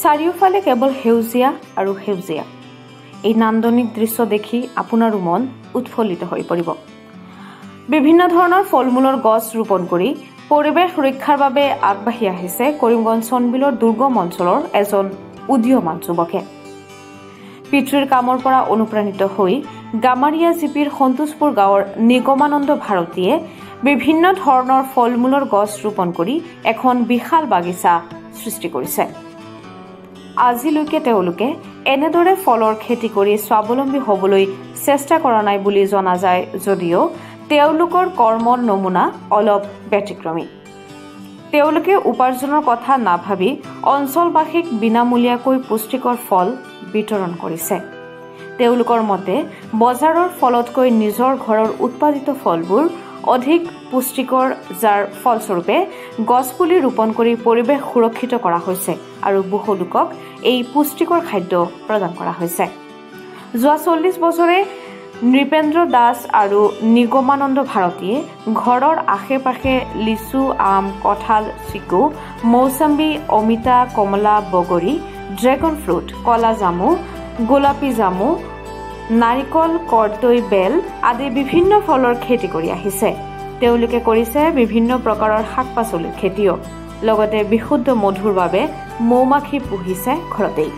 চাৰিওফালে কেৱল সেউজীয়া আৰু সেউজীয়া। এই নান্দনিক দৃশ্য দেখি আপোনাৰো মন উৎফুল্লিত হৈ পৰিব। বিভিন্ন ধৰণৰ ফল মূলৰ গছ ৰোপণ কৰি পৰিৱেশ সুৰক্ষাৰ বাবে আগবাঢ়ি আহিছে কৰিমগঞ্জ চনবিলৰ দুৰ্গম অঞ্চলৰ এজন উদীয়মান যুৱকে। পিতৃৰ কামৰ পৰা অনুপ্ৰাণিত হৈ গামাৰিয়া জিপিৰ সন্তোষপুৰ গাঁৱৰ নিগমানন্দ ভাৰতীয়ে বিভিন্ন ধৰণৰ ফল মূলৰ গছ ৰোপণ কৰি এখন বিশাল বাগিচা সৃষ্টি কৰিছে। আজিলৈকে তেওঁলোকে এনেদৰে ফলৰ খেতি কৰি স্বাৱলম্বী হ'বলৈ চেষ্টা কৰা নাই বুলি জনা যায় যদিও তেওঁলোকৰ কৰ্মৰ নমুনা অলপ ব্যতিক্ৰমী। তেওঁলোকে উপাৰ্জনৰ কথা নাভাবি অঞ্চলবাসীক বিনামূলীয়াকৈ পুষ্টিকৰ ফল বিতৰণ কৰিছে। তেওঁলোকৰ মতে বজাৰৰ ফলতকৈ নিজৰ ঘৰৰ উৎপাদিত ফলবোৰ অধিক পুষ্টিকৰ, যাৰ ফলস্বৰূপে গছপুলি ৰোপণ কৰি পৰিৱেশ সুৰক্ষিত কৰা হৈছে আৰু বহু লোকক এই পুষ্টিকৰ খাদ্য প্ৰদান কৰা হৈছে। যোৱা 40 বছৰে নৃপেন্দ্ৰ দাস আৰু নিগমানন্দ ভাৰতীয়ে ঘৰৰ আশে পাশে লিচু, আম, কঁঠাল, চিকু, মৌচম্বী, অমিতা, কমলা, বগৰী, ড্ৰেগন ফ্ৰুট, কলা জামু, গোলাপী জামু, নাৰিকল, কৰ্দৈ, বেল আদি বিভিন্ন ফলৰ খেতি কৰি আহিছে। তেওঁলোকে কৰিছে বিভিন্ন প্ৰকাৰৰ শাক পাচলিৰ খেতিও, লগতে বিশুদ্ধ মধুৰ বাবে মৌমাখি পুহিছে ঘৰতেই।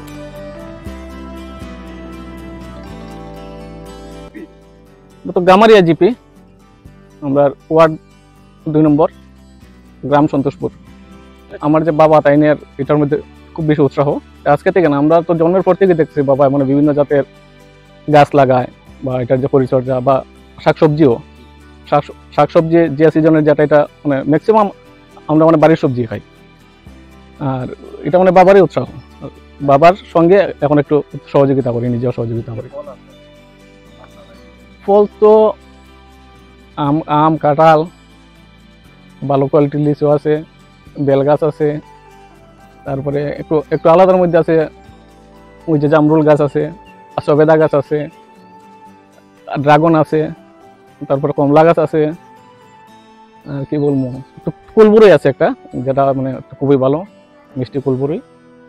তো গামারিয়া জিপি আমরা ওয়ার্ড 2 নম্বর গ্রাম সন্তোষপুর। আমার যে বাবা তাইনের এটার মধ্যে খুব বেশি উৎসাহ। আজকে থেকে না, আমরা তো জন্মের পর থেকে দেখছি বাবা মানে বিভিন্ন জাতের গাছ লাগায় বা এটার যে পরিচর্যা বা শাকসবজিও, শাকসবজি যে সিজনের যেটা এটা মানে ম্যাক্সিমাম আমরা মানে বাড়ির সবজি খাই। আর এটা মানে বাবারই উৎসাহ, বাবার সঙ্গে এখন একটু সহযোগিতা করি, নিজেও সহযোগিতা করি। ফল তো আম, কাঁঠাল, ভালো কোয়ালিটির লিচু আছে, বেল গাছ আছে, তারপরে একটু আলাদার মধ্যে আছে ওই যে জামরুল গাছ আছে, সবেদা গাছ আছে, ড্রাগন আছে, তারপরে কমলা গাছ আছে, আর কি বলবো একটু কুলবুরই আছে একটা, যেটা মানে খুবই ভালো মিষ্টি কুলবুরই,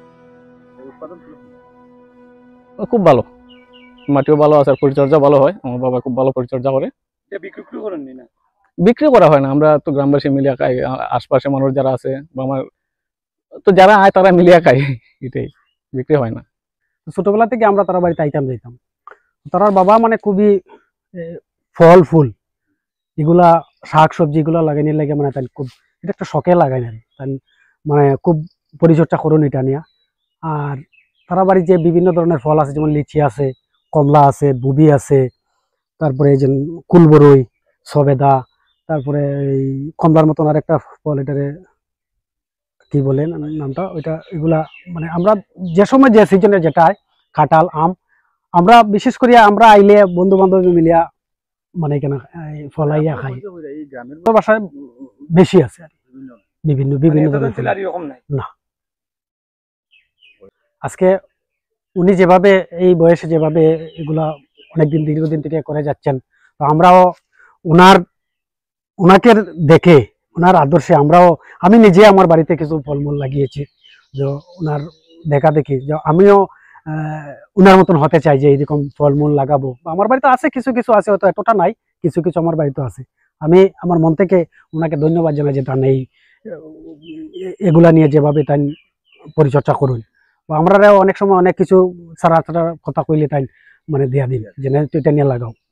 খুব ভালো, মাটিও ভালো আছে আর পরিচর্যা ভালো হয়। আমার বাবা খুব ভালো পরিচর্যা করে। বিক্রি করা হয় না, আমরা তো গ্রামবাসী মিলিয়ে খাই, আশপাশে মানুষ যারা আছে বা আমার তো যারা আয় তারা মিলিয়ে খাই, এটাই, বিক্রি হয় না। ছোটবেলা থেকে আমরা তারা বাড়িতে আইতাম যাইতাম। তারার বাবা মানে খুবই ফল ফুল এগুলা শাক সবজি এগুলা লাগাইনি লাগে মানে তাই খুব এটা একটা শখে লাগাই না, তাই মানে খুব পরিচর্যা করুন এটা নিয়ে। আর তারা বাড়ি যে বিভিন্ন ধরনের ফল আছে, যেমন লিচি আছে, কমলা আছে, বুবি আছে, তারপরে এই যে কুলবরই, সবেদা, তারপরে এই কমলার মতন আর একটা ফল, এটারে কি বলে নামটা ওইটা, এগুলা মানে আমরা যে সময় যে সিজনে যেটা কাঁঠাল, আম, আমরা বিশেষ করে আমরা আইলে বন্ধু বান্ধব মিলিয়া মানে কেন ফলাইয়া খাই। বাসায় বেশি আছে বিভিন্ন বিভিন্ন না। আজকে উনি যেভাবে এই বয়সে যেভাবে এগুলা অনেকদিন দীর্ঘদিন থেকে করে যাচ্ছেন, তো আমরাও ওনাকে দেখে ওনার আদর্শে আমি নিজে আমার বাড়িতে কিছু ফলমূল লাগিয়েছি, যে ওনার দেখা দেখি যে আমিও ওনার মতন হতে চাই যে এইরকম ফলমূল লাগাবো। আমার বাড়িতে আছে কিছু কিছু আছে, হয়তো এতটা নাই, কিছু কিছু আমার বাড়িতে আছে। আমি আমার মন থেকে ওনাকে ধন্যবাদ জানাই যে তার এগুলা নিয়ে যেভাবে তাই পরিচর্যা করুন। আমরা অনেক সময় অনেক কিছু সারা কথা কইলে তাই মানে দেয়া দিন যে এটা নিয়ে লাগাও।